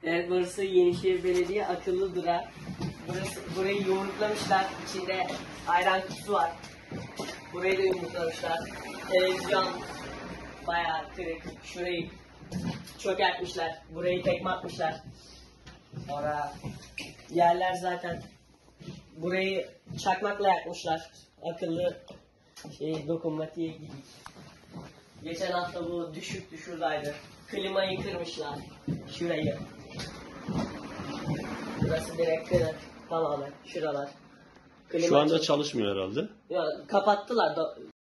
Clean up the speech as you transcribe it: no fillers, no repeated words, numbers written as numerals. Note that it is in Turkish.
Evet, burası Yenişehir Belediye akıllı durağı. Burayı yumruklamışlar. İçinde ayran kutusu var. Burayı da yumruklamışlar. Televizyon bayağı kırık. Şurayı çökertmişler. Burayı tekme atmışlar. Sonra yerler zaten. Burayı çakmakla yakmışlar. Akıllı dokunmatiğe gidiyor. Geçen hafta bu şuradaydı. Klimayı kırmışlar. Şurayı. Burası direkt kırık. Tamamen şuralar. Şu anda çalışmıyor herhalde. Ya, kapattılar.